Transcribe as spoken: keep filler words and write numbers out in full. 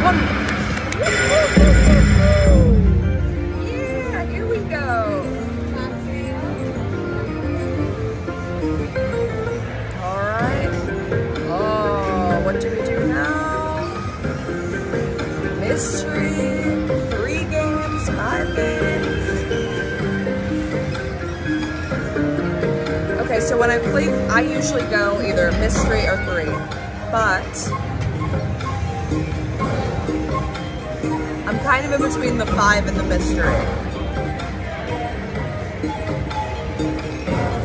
one. Yeah, here we go. All right. Oh, what do we do now? Mystery. Three games, five games. Okay, so when I play, I usually go either mystery or three, but I'm kind of in between the five and the mystery.